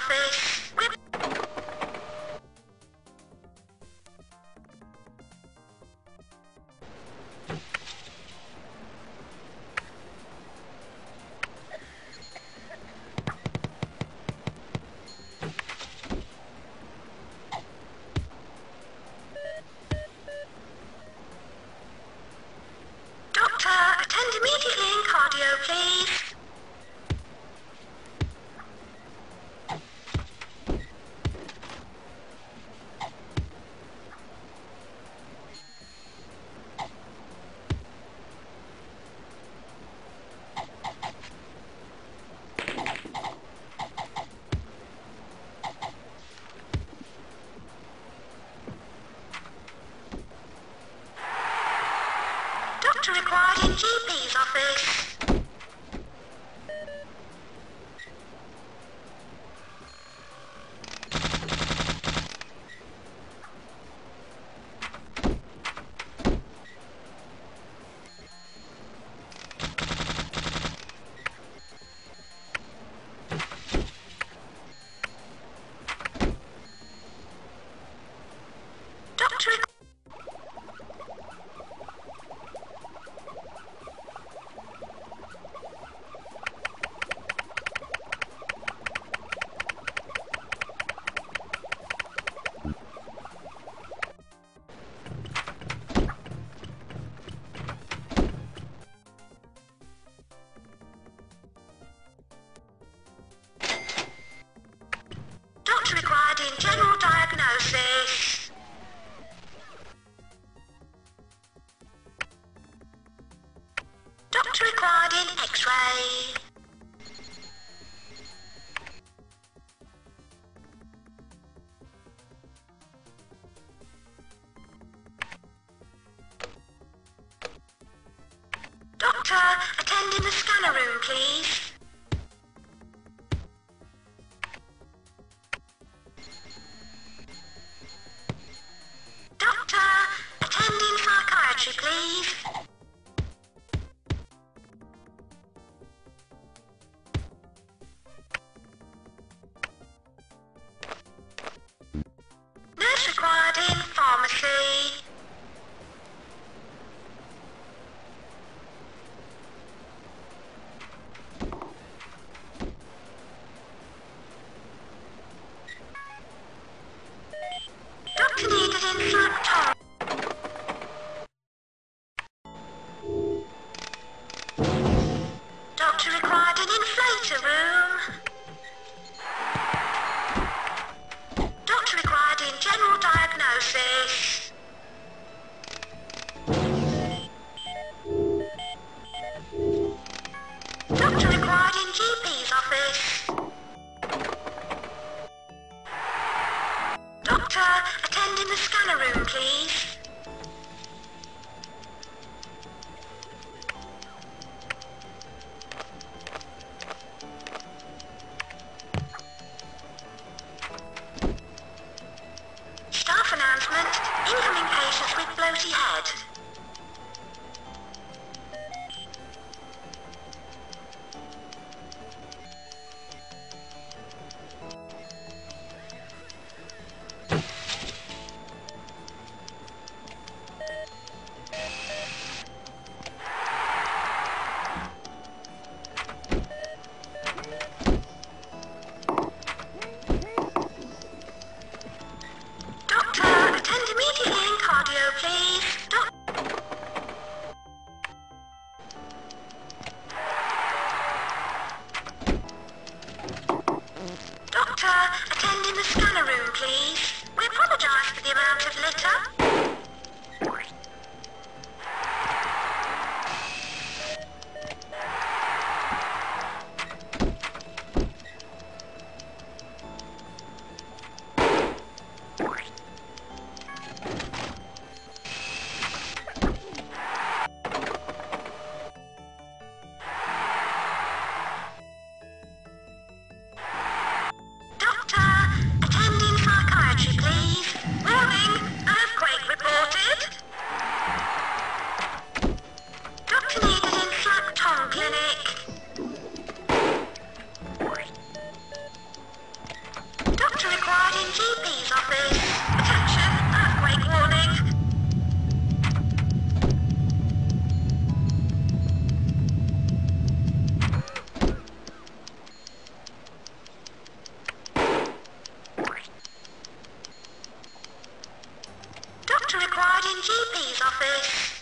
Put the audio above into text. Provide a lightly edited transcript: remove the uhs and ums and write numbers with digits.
office. Doctor, attend immediately in cardio, please. Doctor required in GP's office. Doctor Doctor required in general diagnosis. Doctor required in X-ray. Doctor, attend in the scanner room, please. Doctor, attend in psychiatry, please. Nurse required in pharmacy. Doctor needed in flat. Doctor required an inflator room. Doctor required in general diagnosis. Doctor required in GP's office. Doctor, attend in the scanner room, please. Staff announcement, incoming patients with bloaty head. Doctor, attend immediately in cardio, please. Doctor, attend in the scanner room, please. We apologise for the amount of litter. Doctor, attend in psychiatry, please. Warning, earthquake emergencies office.